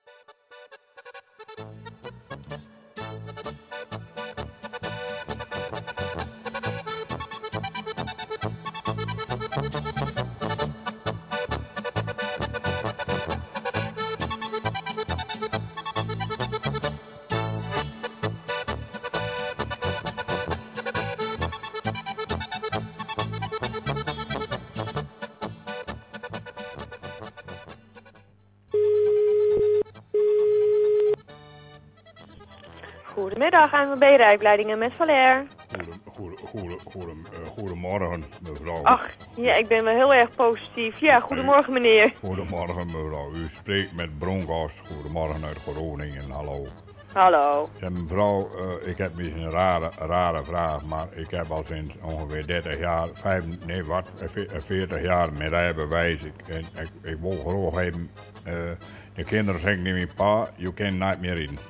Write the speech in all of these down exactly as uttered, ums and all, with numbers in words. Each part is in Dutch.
Goedemiddag, A N W B Rijpleidingen met Valer. Goede, goede, goede, uh, goedemorgen, mevrouw. Ach, ja, ik ben wel heel erg positief. Ja, goedemorgen meneer. Goedemorgen, mevrouw. U spreekt met Bronkhorst. Goedemorgen uit Groningen. Hallo. Hallo. Ja, mevrouw, uh, ik heb misschien een rare, rare vraag, maar ik heb al sinds ongeveer dertig jaar, vijf, nee wat, veertig jaar mijn rijbewijs. Ik, en, ik, ik wil graag even, uh, de kinderen zeggen niet meer, pa, je kan niet meer rijden.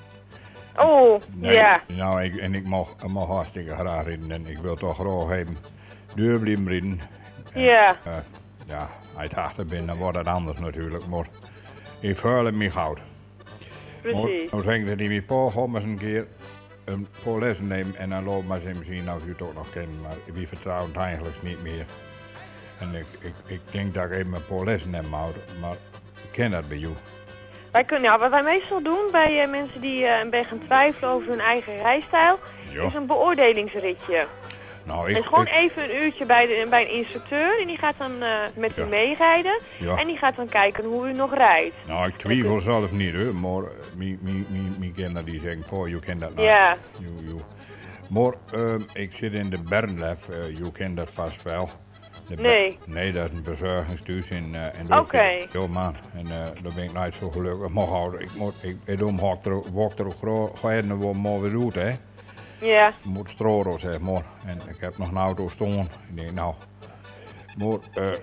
Oh, nee, ja. Nou, ik, en ik mag, ik mag hartstikke graag rijden en ik wil toch graag even deur blijven rijden. En, ja. Uh, ja, als ik achter ben, dan wordt het anders natuurlijk, maar ik voel het me goud. Precies. Nou zeggen ze die mijn pa, ga maar eens een keer een paar lessen nemen en dan loop maar eens even zien of u het ook nog kent, maar wie vertrouwt het eigenlijk niet meer. En ik, ik, ik denk dat ik even een paar lessen heb houden, maar ik ken dat bij u. Wij kunnen, ja, wat wij meestal doen bij uh, mensen die uh, een beetje gaan twijfelen over hun eigen rijstijl, Ja. is een beoordelingsritje. Nou, ik, dus gewoon ik, even een uurtje bij, de, bij een instructeur en die gaat dan uh, met Ja. u meerijden Ja. en die gaat dan kijken hoe u nog rijdt. nou, ik twijfel zelf niet hoor, maar mijn, mijn, mijn, mijn kinderen die zeggen, oh, je kent dat nou. Ja. You, you. Maar uh, ik zit in de Bernlef, uh, je kent dat vast wel. De Nee. Nee, dat is een verzorgingstehuis in, uh, in Oké. Okay. Ja man, en uh, daar ben ik nooit zo gelukkig mag houden. Ik moet, ik, ik doe hem ook er ook graag gaan waar maar weer doet, hè. Ja. Ik moet stroren, zeg maar. En ik heb nog een auto staan. Ik denk, nou, maar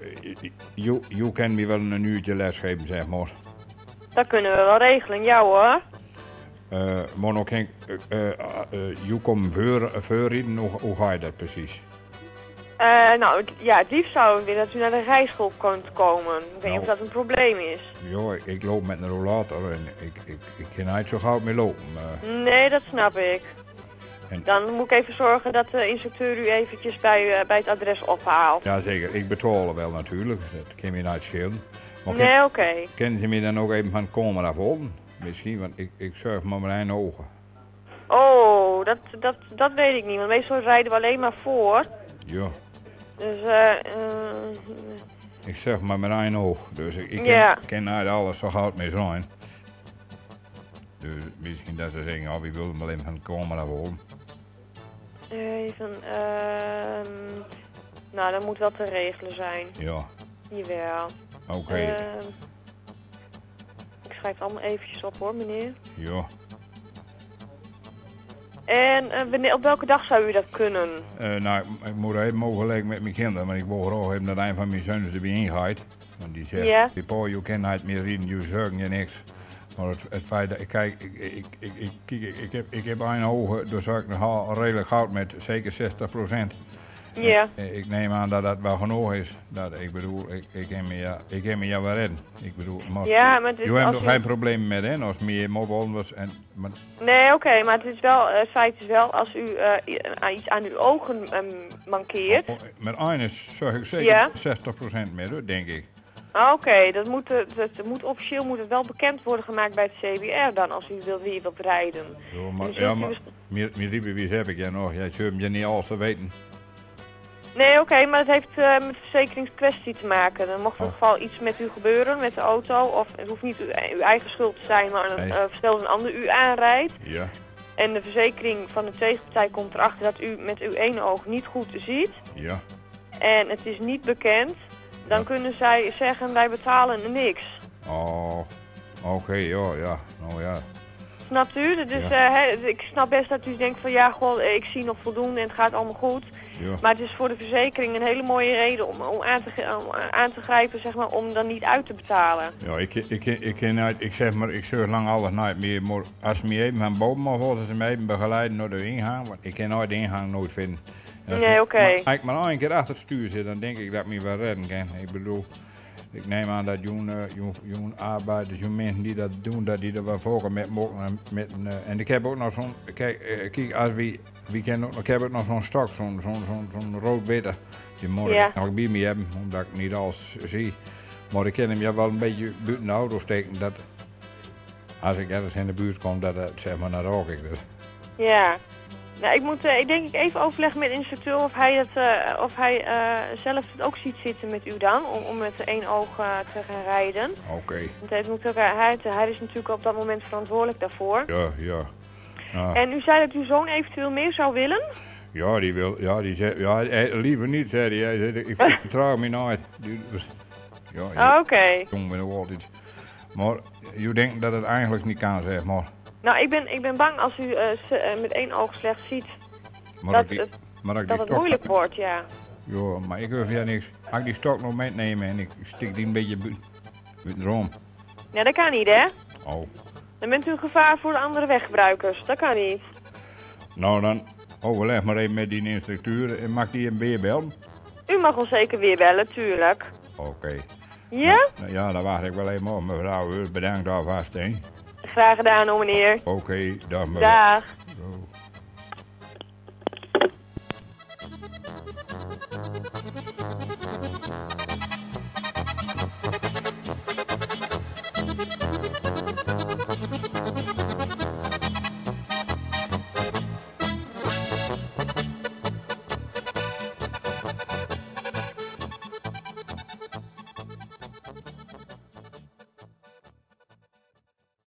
je uh, kan me wel een uurtje lesgeven, zeg maar. Dat kunnen we wel regelen, ja hoor. Uh, maar nog geen, uh, uh, uh, je komt voor, voorrijden, hoe, hoe ga je dat precies? Uh, nou, ja, het liefst zouden we willen dat u naar de rijschool kunt komen. Ik weet niet Nou. of dat een probleem is. Ja, ik, ik loop met een rollator en ik, ik, ik kan niet zo gauw mee lopen. Uh, Nee, dat snap ik. En- Dan moet ik even zorgen dat de instructeur u eventjes bij, uh, bij het adres ophaalt. Jazeker, ik betaal wel natuurlijk, dat kan me niet schelen. Maar Nee, ken- oké. Okay. kennen ze me dan ook even van komen afholen? Misschien, want ik, ik surf maar met mijn ogen. Oh, dat, dat, dat weet ik niet, want meestal rijden we alleen maar voor. Ja, Dus, eh... Uh, ik zeg maar met mijn oog, dus ik, ik Ja. ken, ken niet alles zo goud mee zijn. Dus misschien dat ze zeggen, oh, wie wil me even van komen afholen. even, ehm... nou, dat moet wel te regelen zijn. Ja, Jawel. oké, Ehm, ik schrijf het allemaal eventjes op hoor, meneer. ja. En uh, wanneer, op welke dag zou u dat kunnen? Uh, nou, ik, ik moet even overleggen met mijn kinderen, maar ik wil graag even dat een van mijn zoons erbij ingaat. Want die zegt, Ja. pa, je kan niet meer rijden, je zegt je niks. Maar het, het feit dat ik kijk, ik, ik, ik, ik, ik, ik, ik heb, ik heb een ogen, dus ik nog redelijk goud met zeker zestig procent. Ja. Ik, ik neem aan dat dat wel genoeg is. Dat, ik bedoel, ik, ik kan me ja, ik kan me ja wel redden. Ik bedoel, maar, Ja, maar het is je hebt als nog u- geen probleem met, hè, als meer mobile was en, maar, Nee, oké, okay, maar het is wel, uh, feit is wel, als u uh, i- iets aan uw ogen um, mankeert. oh, met een is zeg ik zeker Ja. zestig procent meer, hoor, denk ik. Ah, oké, okay, dat moet, uh, dat moet officieel moet het wel bekend worden gemaakt bij het C B R dan, als u wil, wie wilt rijden. Ja, maar, Dus ja, u- maar meer, meer riepenwies heb ik ja nog. Jij zult je niet alles te weten. Nee, oké, okay, maar het heeft uh, met de verzekeringskwestie te maken. Dan mocht er in Oh. ieder geval iets met u gebeuren, met de auto. Of het hoeft niet uw, uw eigen schuld te zijn, maar een, Nee. uh, stel dat een ander u aanrijdt. Ja, En de verzekering van de tegenpartij komt erachter dat u met uw ene oog niet goed ziet. ja. En het is niet bekend. Dan Ja. kunnen zij zeggen, wij betalen niks. Oh, oké, ja, ja. Nou ja. Snapt u? Dus Ja. uh, he, ik snap best dat u denkt van ja, goh, ik zie nog voldoende en het gaat allemaal goed. Ja. Maar het is voor de verzekering een hele mooie reden om, om, aan, te, om aan te grijpen, zeg maar, om dan niet uit te betalen. Ja, ik, ik, ik, ik, ken uit, ik zeg maar, ik zeg lang alles nooit meer, maar als ze me even van boven mag worden, ze me even begeleiden naar de ingang, want ik kan nooit de ingang nooit vinden. En als Nee, ik- oké. maar Als ik maar één keer achter het stuur zit, dan denk ik dat ik me wel redden kan. Ik bedoel, Ik neem aan dat jonge, jonge, jonge arbeiders, jonge mensen die dat doen, dat die er wel volgen met mogen. Met een, uh, en ik heb ook nog zo'n, kijk, uh, kijk als wie, wie ken ook, ik heb ook nog zo'n stok, zo'n zo'n zo'n zo'n rood-witte. Die moet Ja. ik nog bij me hebben, omdat ik niet alles zie. Maar ik kan hem ja wel een beetje buiten de auto steken, dat als ik ergens in de buurt kom, dat het zeg maar naar rook ik dus. Ja. Nou, ik moet uh, ik denk ik even overleggen met de instructeur of hij, het, uh, of hij uh, zelf het ook ziet zitten met u dan, om, om met één oog uh, te gaan rijden. Oké. Okay. Want het moet ook, uh, hij, hij is natuurlijk op dat moment verantwoordelijk daarvoor. Ja, ja. Ja. En u zei dat uw zoon eventueel meer zou willen? Ja, die wil, ja, die zei, ja, hij, liever niet, zei hij. Hij zei, ik vertrouw me nooit. Die, ja, ja. Oké. Okay. Jong ben ik altijd. Maar je denkt dat het eigenlijk niet kan, zeg maar. Nou, ik ben, ik ben bang als u uh, s, uh, met één oog slecht ziet, maar dat, die, het, maar dat, dat het moeilijk stok, wordt, ja. Ja, maar ik hoef ja niks. Als ik die stok nog meenemen en ik stik die een beetje buiten room. Ja, dat kan niet, hè? Oh. Dan bent u een gevaar voor de andere weggebruikers. Dat kan niet. Nou, dan overleg maar even met die instructeur en mag die een weer bellen? U mag ons zeker weer bellen, tuurlijk. Oké. Okay. Ja? Nou, ja, dan wacht ik wel even op, mevrouw. Bedankt alvast, hè. Graag gedaan, hoor, meneer. Oké, okay, dag mevrouw. Dag. Zo.